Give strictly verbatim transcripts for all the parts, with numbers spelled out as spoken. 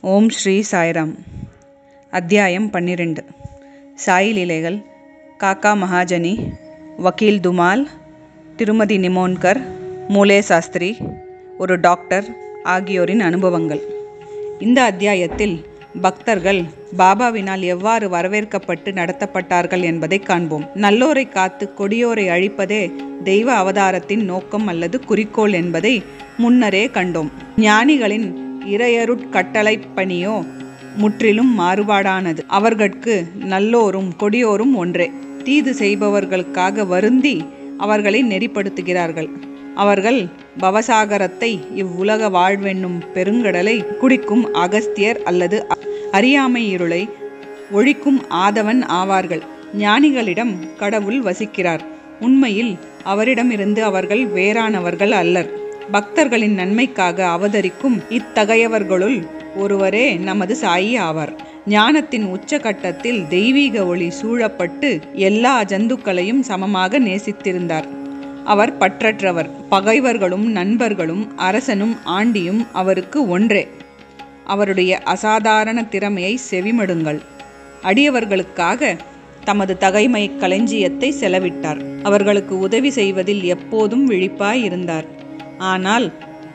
ஓம் ஸ்ரீ சாய்ராம். அத்தியாயம் பன்னிரண்டு. சாய் லீலைகள். காக்கா மகாஜனி, வக்கீல் துமால், திருமதி நிமோன்கர், மூலே சாஸ்திரி, ஒரு டாக்டர் ஆகியோரின் அனுபவங்கள். இந்த அத்தியாயத்தில் பக்தர்கள் பாபாவினால் எவ்வாறு வரவேற்கப்பட்டு நடத்தப்பட்டார்கள் என்பதை காண்போம். நல்லோரை காத்து கொடியோரை அழிப்பதே தெய்வ அவதாரத்தின் நோக்கம் அல்லது குறிக்கோள் என்பதை முன்னரே கண்டோம். ஞானிகளின் இறையருட்கட்டளை பணியோ முற்றிலும் மாறுபாடானது. அவர்களுக்கு நல்லோரும் கொடியோரும் ஒன்றே. தீது செய்பவர்களுக்காக வருந்தி அவர்களை நெறிப்படுத்துகிறார்கள். அவர்கள் பவசாகரத்தை, இவ்வுலக வாழ்வென்னும் பெருங்கடலை குடிக்கும் அகஸ்தியர் அல்லது அறியாமை இருளை ஒழிக்கும் ஆதவன் ஆவார்கள். ஞானிகளிடம் கடவுள் வசிக்கிறார். உண்மையில் அவரிடமிருந்து அவர்கள் வேறானவர்கள் அல்லர். பக்தர்களின் நன்மைக்காக அவதரிக்கும் இத்தகையவர்களுள் ஒருவரே நமது சாயி ஆவார். ஞானத்தின் உச்சகட்டத்தில் தெய்வீக ஒளி சூழப்பட்டு எல்லா ஜந்துக்களையும் சமமாக நேசித்திருந்தார். அவர் பற்றற்றவர். பகைவர்களும் நண்பர்களும் அரசனும் ஆண்டியும் அவருக்கு ஒன்றே. அவருடைய அசாதாரண திறமையை செவிமடுங்கள். அடியவர்களுக்காக தமது தகைமை களஞ்சியத்தை செலவிட்டார். அவர்களுக்கு உதவி செய்வதில் எப்போதும் விழிப்பாய் இருந்தார். ஆனால்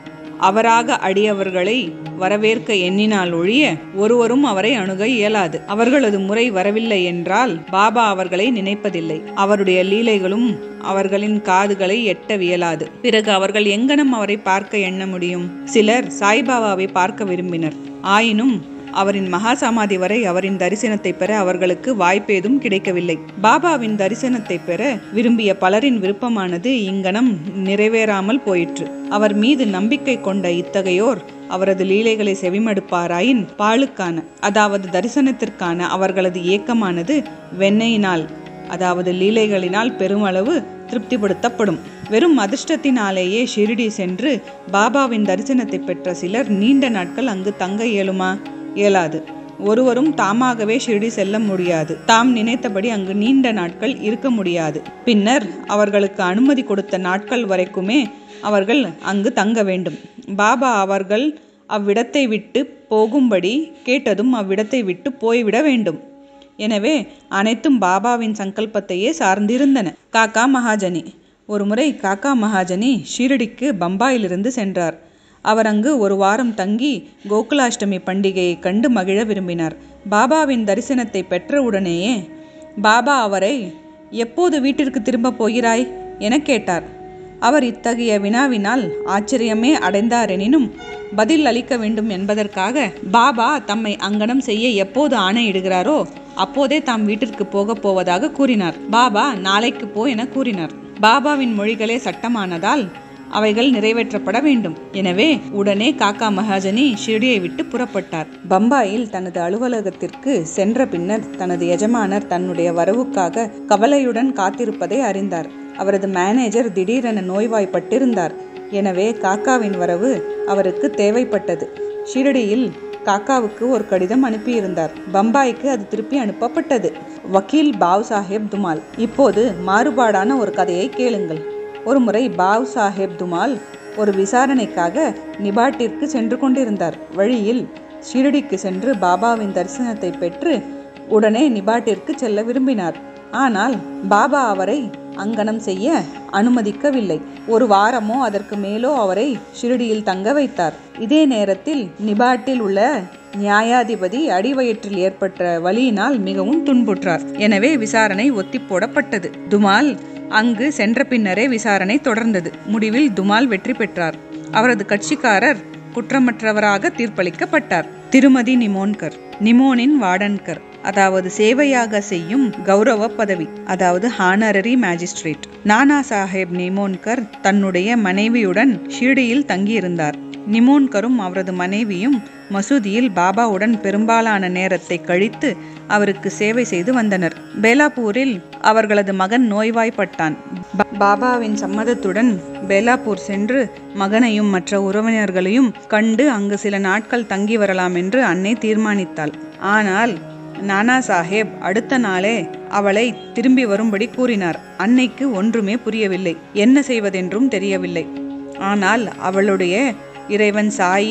அவராக அடியவர்களை வரவேற்க எண்ணினால் ஒழிய ஒருவரும் அவரை அணுக இயலாது. அவர்களது முறை வரவில்லை என்றால் பாபா அவர்களை நினைப்பதில்லை. அவருடைய லீலைகளும் அவர்களின் காதுகளை எட்டவியலாது. பிறகு அவர்கள் எங்கனம் அவரை பார்க்க எண்ண முடியும்? சிலர் சாய்பாபாவை பார்க்க விரும்பினர். ஆயினும் அவரின் மகா சமாதி வரை அவரின் தரிசனத்தை பெற அவர்களுக்கு வாய்ப்பேதும் கிடைக்கவில்லை. பாபாவின் தரிசனத்தை பெற விரும்பிய பலரின் விருப்பமானது இங்கனம் நிறைவேறாமல் போயிற்று. அவர் மீது நம்பிக்கை கொண்ட இத்தகையோர் அவரது லீலைகளை செவிமடுப்பாராயின் பாலுக்கான, அதாவது தரிசனத்திற்கான அவர்களது ஏக்கமானது வெண்ணையினால், அதாவது லீலைகளினால் பெருமளவு திருப்திப்படுத்தப்படும். வெறும் அதிர்ஷ்டத்தினாலேயே ஷிரிடி சென்று பாபாவின் தரிசனத்தை பெற்ற சிலர் நீண்ட நாட்கள் அங்கு தங்க இயலுமா? இயலாது. ஒருவரும் தாமாகவே ஷிரிடி செல்ல முடியாது. தாம் நினைத்தபடி அங்கு நீண்ட நாட்கள் இருக்க முடியாது. பின்னர் அவர்களுக்கு அனுமதி கொடுத்த நாட்கள் வரைக்குமே அவர்கள் அங்கு தங்க வேண்டும். பாபா அவர்கள் அவ்விடத்தை விட்டு போகும்படி கேட்டதும் அவ்விடத்தை விட்டு போய்விட வேண்டும். எனவே அனைத்தும் பாபாவின் சங்கல்பத்தையே சார்ந்திருந்தன. காக்கா மகாஜனி. ஒருமுறை காக்கா மகாஜனி ஷீரடிக்கு பம்பாயிலிருந்து சென்றார். அவர் அங்கு ஒரு வாரம் தங்கி கோகுலாஷ்டமி பண்டிகையை கண்டு மகிழ விரும்பினார். பாபாவின் தரிசனத்தை பெற்றவுடனேயே பாபா அவரை, எப்போது வீட்டிற்கு திரும்ப போகிறாய் என கேட்டார். அவர் இத்தகைய வினாவினால் ஆச்சரியமே அடைந்தாரெனினும் பதில் அளிக்க வேண்டும் என்பதற்காக பாபா தம்மை அங்கனம் செய்ய எப்போது ஆணையிடுகிறாரோ அப்போதே தாம் வீட்டிற்கு போக போவதாக கூறினார். பாபா நாளைக்கு போ என கூறினார். பாபாவின் மொழிகளே சட்டமானதால் அவைகள் நிறைவேற்றப்பட வேண்டும். எனவே உடனே காக்கா மகாஜனி ஷிரடியை விட்டு புறப்பட்டார். பம்பாயில் தனது அலுவலகத்திற்கு சென்ற பின்னர் தனது எஜமானர் தன்னுடைய வரவுக்காக கவலையுடன் காத்திருப்பதை அறிந்தார். அவரது மேனேஜர் திடீரென நோய்வாய்ப்பட்டிருந்தார். எனவே காக்காவின் வரவு அவருக்கு தேவைப்பட்டது. ஷிரடியில் காக்காவுக்கு ஒரு கடிதம் அனுப்பியிருந்தார். பம்பாய்க்கு அது திருப்பி அனுப்பப்பட்டது. வக்கீல் பாவ் சாஹேப் துமால். இப்போது மாறுபாடான ஒரு கதையை கேளுங்கள். ஒருமுறை பாவ் சாஹேப் துமால் ஒரு விசாரணைக்காக நிபாட்டிற்கு சென்று கொண்டிருந்தார். வழியில் ஷிரடிக்கு சென்று பாபாவின் தரிசனத்தை பெற்று உடனே நிபாட்டிற்கு செல்ல விரும்பினார். ஆனால் பாபா அவரை அங்கனம் செய்ய அனுமதிக்கவில்லை. ஒரு வாரமோ அதற்கு மேலோ அவரை ஷிரடியில் தங்க வைத்தார். இதே நேரத்தில் நிபாட்டில் உள்ள நியாயாதிபதி அடிவயிற்றில் ஏற்பட்ட வலியினால் மிகவும் துன்புற்றார். எனவே விசாரணை ஒத்தி போடப்பட்டது. துமால் அங்கு சென்ற பின்னரே விசாரணை தொடர்ந்தது. முடிவில் துமால் வெற்றி பெற்றார். அவரது கட்சிக்காரர் குற்றமற்றவராக தீர்ப்பளிக்கப்பட்டார். திருமதி நிமோன்கர். நிமோனின் வார்டன்கர், அதாவது சேவையாக செய்யும் கௌரவ பதவி, அதாவது ஹானரரி மேஜிஸ்ட்ரேட். நானா சாஹேப் நிமோன்கர் தன்னுடைய மனைவியுடன் ஷிரடியில் தங்கியிருந்தார். நிமோன்கரும் அவரது மனைவியும் மசூதியில் பாபாவுடன் பெரும்பாலான நேரத்தை கழித்து அவருக்கு சேவை செய்து வந்தனர். பேலாப்பூரில் அவர்களது மகன் நோய்வாய்ப்பட்டான். பாபாவின் சம்மதத்துடன் பேலாப்பூர் சென்று மகனையும் மற்ற உறவினர்களையும் கண்டு அங்கு சில நாட்கள் தங்கி வரலாம் என்று அன்னை தீர்மானித்தாள். ஆனால் நானா சாஹேப் அடுத்த நாளே அவளை திரும்பி வரும்படி கூறினார். அன்னைக்கு ஒன்றுமே புரியவில்லை. என்ன செய்வதென்றும் தெரியவில்லை. ஆனால் அவளுடைய இறைவன் சாயி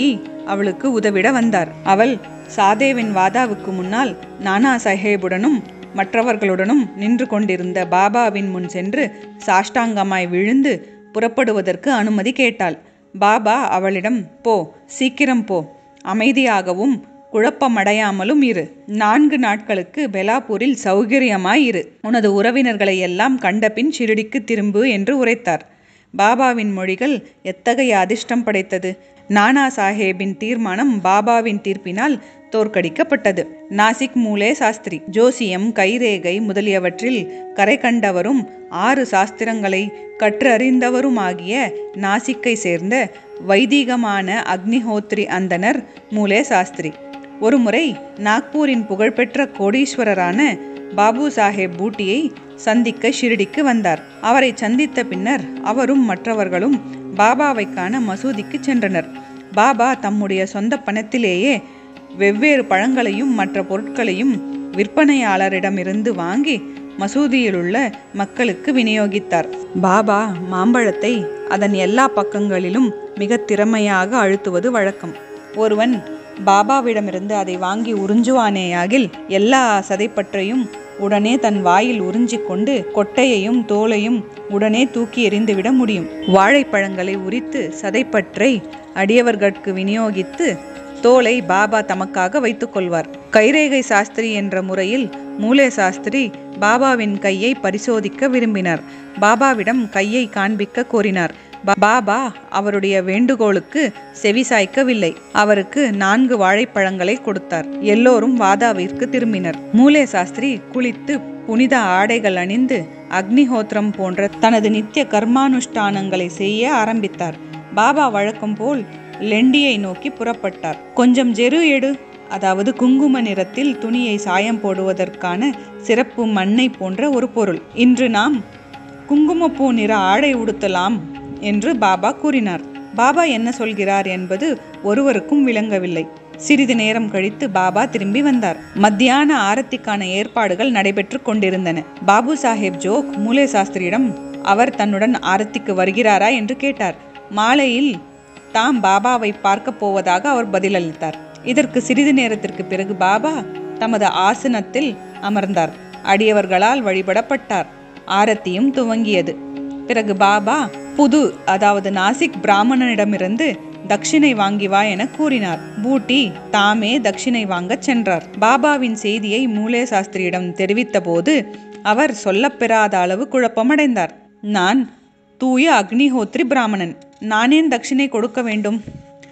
அவளுக்கு உதவிட வந்தார். அவள் சாதேவின் வாதாவுக்கு முன்னால் நானா சாஹேபுடனும் மற்றவர்களுடனும் நின்று கொண்டிருந்த பாபாவின் முன் சென்று சாஷ்டாங்கமாய் விழுந்து புறப்படுவதற்கு அனுமதி கேட்டாள். பாபா அவளிடம், போ, சீக்கிரம் போ, அமைதியாகவும் குழப்பமடையாமலும் இரு. நான்கு நாட்களுக்கு பெலாப்பூரில் சௌகரியமாய் இரு. உனது உறவினர்களை எல்லாம் கண்டபின் ஷிரடிக்கு திரும்பு என்று உரைத்தார். பாபாவின் மொழிகள் எத்தகைய அதிர்ஷ்டம் படைத்தது! நானா சாஹேபின் தீர்மானம் பாபாவின் தீர்ப்பினால் தோற்கடிக்கப்பட்டது. நாசிக் மூலே சாஸ்திரி ஜோசியம், கைரேகை முதலியவற்றில் கரை கண்டவரும் ஆறு சாஸ்திரங்களை கற்றறிந்தவருமாகிய நாசிக்கை சேர்ந்த வைதிகமான அக்னிஹோத்ரி அந்தனர் மூலே சாஸ்திரி ஒருமுறை நாக்பூரின் புகழ்பெற்ற கோடீஸ்வரரான பாபு சாஹேப் பூட்டியை சந்திக்க ஷிரடிக்கு வந்தார். அவரை சந்தித்த பின்னர் அவரும் மற்றவர்களும் பாபாவை காண மசூதிக்கு சென்றனர். பாபா தம்முடைய சொந்த பணத்திலேயே வெவ்வேறு பழங்களையும் மற்ற பொருட்களையும் விற்பனையாளரிடமிருந்து வாங்கி மசூதியிலுள்ள மக்களுக்கு விநியோகித்தார். பாபா மாம்பழத்தை அதன் எல்லா பக்கங்களிலும் மிக திறமையாக அழுத்துவது வழக்கம். ஒருவன் பாபாவிடமிருந்து அதை வாங்கி உறிஞ்சுவானேயாகில் எல்லா சதைப்பற்றையும் உடனே தன் வாயில் உறிஞ்சிக் கொண்டு கொட்டையையும் தோலையும் உடனே தூக்கி எறிந்துவிட முடியும். வாழைப்பழங்களை உரித்து சதைப்பற்றை அடியவர்களுக்கு விநியோகித்து தோலை பாபா தமக்காக வைத்துக் கொள்வார். கைரேகை சாஸ்திரி என்ற முறையில் மூலே சாஸ்திரி பாபாவின் கையை பரிசோதிக்க விரும்பினார். பாபாவிடம் கையை காண்பிக்க கோரினார். பாபா அவருடைய வேண்டுகோளுக்கு செவிசாய்க்கவில்லை. அவருக்கு நான்கு வாழைப்பழங்களை கொடுத்தார். எல்லோரும் வாதாவிற்கு திரும்பினர். மூலே சாஸ்திரி குளித்து புனித ஆடைகள் அணிந்து அக்னிஹோத்திரம் போன்ற தனது நித்திய கர்மானுஷ்டானங்களை செய்ய ஆரம்பித்தார். பாபா வழக்கம் போல் லெண்டியை நோக்கி புறப்பட்டார். கொஞ்சம் ஜெரு எடு, அதாவது குங்கும நிறத்தில் துணியை சாயம் போடுவதற்கான சிறப்பு மண்ணை போன்ற ஒரு பொருள். இன்று நாம் குங்குமப்பூ நிற ஆடை உடுத்தலாம் என்று பாபா கூறினார். பாபா என்ன சொல்கிறார் என்பது ஒருவருக்கும் விளங்கவில்லை. சிறிது நேரம் கழித்து பாபா திரும்பி வந்தார். மத்தியான ஆரத்திக்கான ஏற்பாடுகள் நடைபெற்று கொண்டிருந்தன. பாபு சாஹேப் ஜோக் மூலே சாஸ்திரியிடம் அவர் தன்னுடன் ஆரத்திக்கு வருகிறாரா என்று கேட்டார். மாலையில் தாம் பாபாவை பார்க்க போவதாக அவர் பதிலளித்தார். இதற்கு சிறிது நேரத்திற்கு பிறகு பாபா தமது ஆசனத்தில் அமர்ந்தார். அடியவர்களால் வழிபடப்பட்டார். ஆரத்தியும் துவங்கியது. பிறகு பாபா புது அதாவது நாசிக் பிராமணனிடமிருந்து தட்சிணை வாங்கி வா என கூறினார். பூட்டி தாமே தட்சிணை வாங்க சென்றார். பாபாவின் செய்தியை மூலே சாஸ்திரியிடம் தெரிவித்த போது அவர் சொல்லப்பெறாத அளவு குழப்பமடைந்தார். நான் தூய அக்னிஹோத்ரி பிராமணன், நானேன் தட்சிணை கொடுக்க வேண்டும்?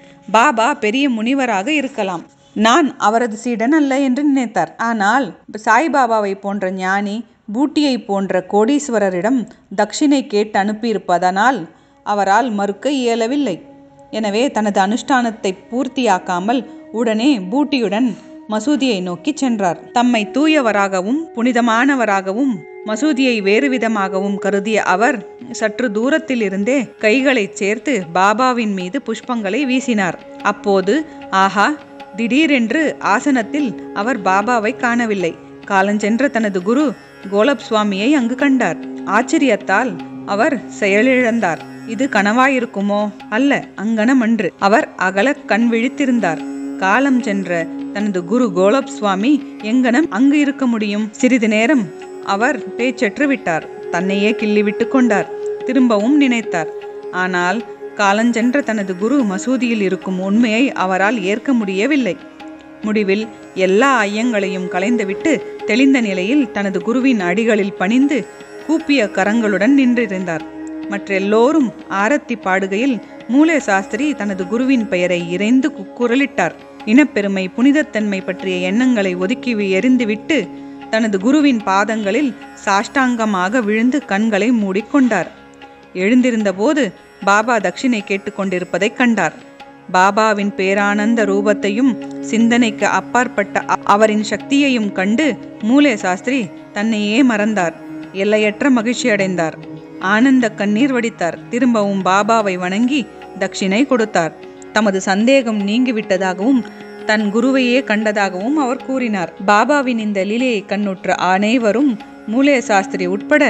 பாபா பெரிய முனிவராக இருக்கலாம், நான் அவரது சீடன் அல்ல என்று நினைத்தார். ஆனால் சாய்பாபாவை போன்ற ஞானி, பூட்டியை போன்ற கோடீஸ்வரரிடம் தட்சிணை கேட்டு அனுப்பியிருப்பதனால் அவரால் மறுக்க இயலவில்லை. எனவே தனது அனுஷ்டானத்தை பூர்த்தியாக்காமல் உடனே பூட்டியுடன் மசூதியை நோக்கி சென்றார். தம்மை தூயவராகவும் புனிதமானவராகவும் மசூதியை வேறு விதமாகவும் கருதிய அவர் சற்று தூரத்தில் இருந்தே கைகளை சேர்த்து பாபாவின் மீது புஷ்பங்களை வீசினார். அப்போது ஆஹா, திடீரென்று ஆசனத்தில் அவர் பாபாவை காணவில்லை. காலஞ்சென்ற தனது குரு கோலப் சுவாமியை அங்கு கண்டார். ஆச்சரியத்தால் அவர் செயலிழந்தார். இது கனவாயிருக்குமோ? அல்ல, அங்கனமன்று. அவர் அகல கண் விழித்திருந்தார். காலம் சென்ற தனது குரு கோலப் சுவாமி எங்கனம் அங்கு இருக்க முடியும்? சிறிது நேரம் அவர் பேச்சற்று விட்டார். தன்னையே கிள்ளிவிட்டு கொண்டார். திரும்பவும் நினைத்தார். ஆனால் காலஞ்சென்ற தனது குரு மசூதியில் இருக்கும் உண்மையை அவரால் ஏற்க முடியவில்லை. முடிவில் எல்லா ஐயங்களையும் களைந்துவிட்டு தெளிந்த நிலையில் தனது குருவின் அடிகளில் பணிந்து கூப்பிய கரங்களுடன் நின்றிருந்தார். மற்றெல்லோரும் ஆரத்தி பாடுகையில் மூலே சாஸ்திரி தனது குருவின் பெயரை இறைந்து குக்குரலிட்டார். இனப்பெருமை, புனிதத்தன்மை பற்றிய எண்ணங்களை ஒதுக்கி எறிந்துவிட்டு தனது குருவின் பாதங்களில் சாஷ்டாங்கமாக விழுந்து கண்களை மூடிக்கொண்டார். எழுந்திருந்த போது பாபா தட்சிணை கேட்டுக்கொண்டிருப்பதை கண்டார். பாபாவின் பேரானந்த ரூபத்தையும் சிந்தனைக்கு அப்பாற்பட்ட அவரின் சக்தியையும் கண்டு மூலே சாஸ்திரி தன்னையே மறந்தார். எல்லையற்ற மகிழ்ச்சி அடைந்தார். ஆனந்த கண்ணீர் வடித்தார். திரும்பவும் பாபாவை வணங்கி தட்சிணை கொடுத்தார். தமது சந்தேகம் நீங்கிவிட்டதாகவும் தன் குருவையே கண்டதாகவும் அவர் கூறினார். பாபாவின் இந்த லீலையை கண்ணுற்ற அனைவரும் மூலே சாஸ்திரி உட்பட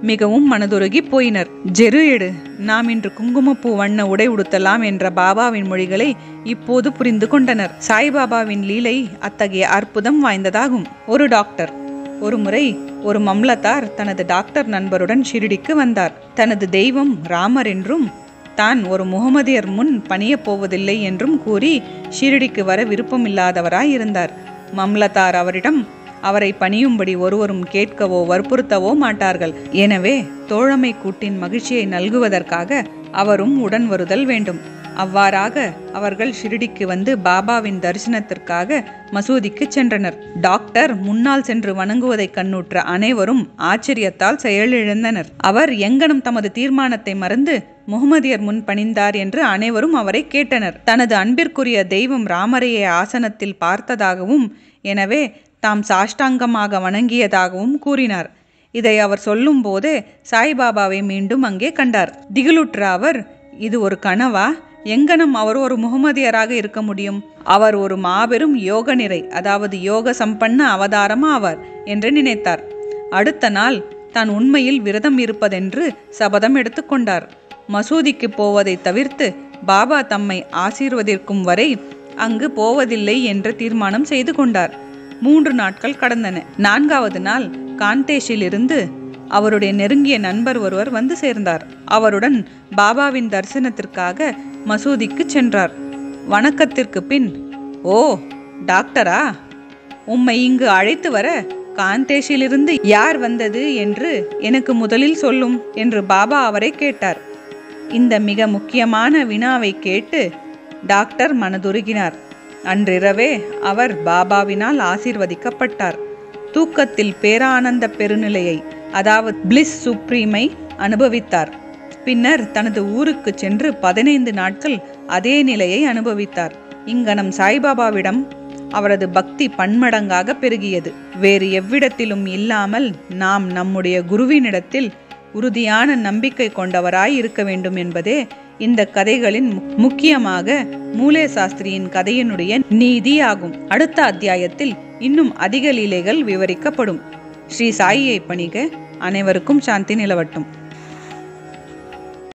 மிகவும் மனதுருகி போயினர். ஜெரு எடு, நாம் இன்று குங்குமப்பூ வண்ண உடை உடுத்தலாம் என்ற பாபாவின் மொழிகளை இப்போது புரிந்து கொண்டனர். சாய்பாபாவின் லீலை அத்தகைய அற்புதம் வாய்ந்ததாகும். ஒரு டாக்டர். ஒரு முறை ஒரு மம்லத்தார் தனது டாக்டர் நண்பருடன் ஷிரடிக்கு வந்தார். தனது தெய்வம் ராமர் என்றும் தான் ஒரு முகமதியர் முன் பணியப் போவதில்லை என்றும் கூறி ஷிரடிக்கு வர விருப்பமில்லாதவராய் இருந்தார். மம்லத்தார் அவரிடம் அவரை பணியும்படி ஒருவரும் கேட்கவோ வற்புறுத்தவோ மாட்டார்கள். எனவே தோழமை கூட்டின் மகிழ்ச்சியை நல்குவதற்காக அவரும் உடன் வருதல் வேண்டும். அவ்வாறாக அவர்கள் ஷிரடிக்கு வந்து பாபாவின் தரிசனத்திற்காக மசூதிக்கு சென்றனர். டாக்டர் முன்னால் சென்று வணங்குவதை கண்ணுற்ற அனைவரும் ஆச்சரியத்தால் செயலிழந்தனர். அவர் எங்கனம் தமது தீர்மானத்தை மறந்து முகமதியர் முன் பணிந்தார் என்று அனைவரும் அவரை கேட்டனர். தனது அன்பிற்குரிய தெய்வம் ராமரையே ஆசனத்தில் பார்த்ததாகவும் எனவே தாம் சாஷ்டாங்கமாக வணங்கியதாகவும் கூறினார். இதை அவர் சொல்லும் போதே சாய்பாபாவை மீண்டும் அங்கே கண்டார். திகிலுற்ற அவர், இது ஒரு கனவா? எங்கனம் அவர் ஒரு முகமதியராக இருக்க முடியும்? அவர் ஒரு மாபெரும் யோக நிறை, அதாவது யோக சம்பன்ன அவதாரம் ஆவார் என்று நினைத்தார். அடுத்த நாள் தான் உண்மையில் விரதம் இருப்பதென்று சபதம் எடுத்துக்கொண்டார். மசூதிக்கு போவதை தவிர்த்து பாபா தம்மை ஆசீர்வதிக்கும் வரை அங்கு போவதில்லை என்று தீர்மானம் செய்து கொண்டார். மூன்று நாட்கள் கடந்தன. நான்காவது நாள் காந்தேஷிலிருந்து அவருடைய நெருங்கிய நண்பர் ஒருவர் வந்து சேர்ந்தார். அவருடன் பாபாவின் தரிசனத்திற்காக மசூதிக்கு சென்றார். வணக்கத்திற்கு பின், ஓ டாக்டரா, உம்மை இங்கு அழைத்து வர காந்தேஷிலிருந்து யார் வந்தது என்று எனக்கு முதலில் சொல்லும் என்று பாபா அவரை கேட்டார். இந்த மிக முக்கியமான வினாவை கேட்டு டாக்டர் மனதுருகினார். அன்றிரவே அவர் பாபாவினால் ஆசீர்வதிக்கப்பட்டார். தூக்கத்தில் பேரானந்த பெருநிலையை, அதாவது பிளிஸ் சுப்ரீமை அனுபவித்தார். பின்னர் தனது ஊருக்கு சென்று பதினைந்து நாட்கள் அதே நிலையை அனுபவித்தார். இங்கனம் சாய்பாபாவிடம் அவரது பக்தி பன்மடங்காக பெருகியது. வேறு எவ்விடத்திலும் இல்லாமல் நாம் நம்முடைய குருவினிடத்தில் உறுதியான நம்பிக்கை கொண்டவராய் இருக்க வேண்டும் என்பதே இந்த கதைகளின் முக்கியமாக மூலே சாஸ்திரியின் கதையினுடைய நீதியாகும். அடுத்த அத்தியாயத்தில் இன்னும் அதிக லீலைகள் விவரிக்கப்படும். ஸ்ரீ சாயியை பணிக. அனைவருக்கும் சாந்தி நிலவட்டும்.